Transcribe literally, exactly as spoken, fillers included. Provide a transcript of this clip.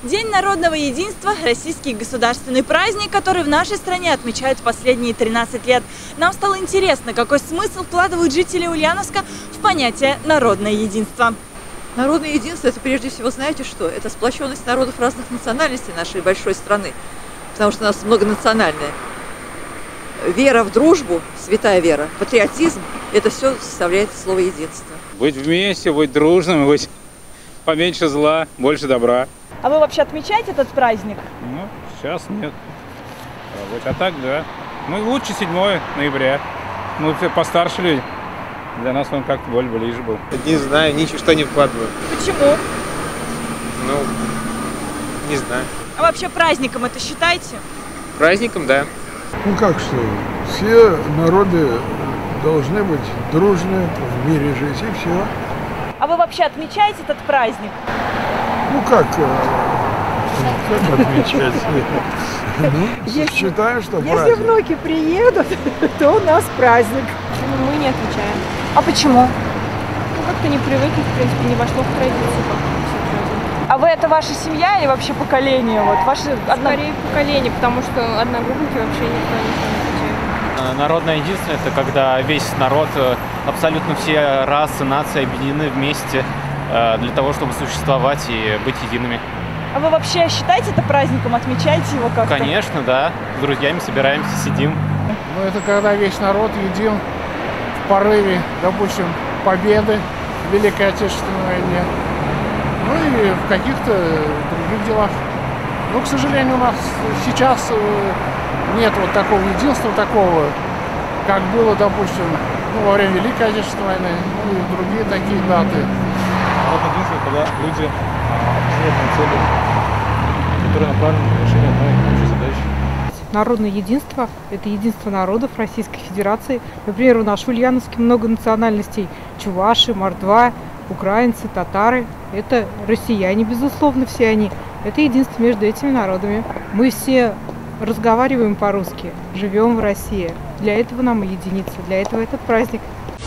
День народного единства – российский государственный праздник, который в нашей стране отмечают последние тринадцать лет. Нам стало интересно, какой смысл вкладывают жители Ульяновска в понятие «народное единство». Народное единство – это прежде всего, знаете что? Это сплоченность народов разных национальностей нашей большой страны, потому что у нас многонациональная. Вера в дружбу, святая вера, патриотизм – это все составляет слово единство. Быть вместе, быть дружным, быть поменьше зла, больше добра. А вы вообще отмечаете этот праздник? Ну, сейчас нет. А, вот, а так, да. Ну, лучше седьмое ноября. Мы все постарше люди. Для нас он как-то более ближе был. Не знаю, ничего не вкладываю. Почему? Ну, не знаю. А вообще праздником это считаете? Праздником, да. Ну как что, все народы должны быть дружны, в мире жить, и все. А вы вообще отмечаете этот праздник? Ну как, как отмечать? Ну, считаю, что праздник. Если внуки приедут, то у нас праздник. Мы не отмечаем. А почему? Ну, как-то не привыкли, в принципе, не вошло в традицию. А вы это ваша семья или вообще поколение? Вот, ваши одно... Скорее поколение, потому что одногруппники вообще никто не отмечает. Народное единство – это когда весь народ, абсолютно все расы, нации объединены вместе для того, чтобы существовать и быть едиными. А вы вообще считаете это праздником? Отмечаете его как-то? Конечно, да. С друзьями собираемся, сидим. Ну, это когда весь народ един в порыве, допустим, победы в Великой Отечественной войне. Ну и в каких-то других делах. Но, к сожалению, у нас сейчас нет вот такого единства, такого, как было, допустим, ну, во время Великой Отечественной войны, ну и другие такие даты. Народное единство, когда люди объединяют на цели, которые направлены на решение одной и той же задачи. Народное единство – это единство народов Российской Федерации. Например, у нас в Ульяновске много национальностей. Чуваши, мордва, украинцы, татары. Это россияне, безусловно, все они. Это единство между этими народами. Мы все разговариваем по-русски, живем в России. Для этого нам и единиться, для этого этот праздник.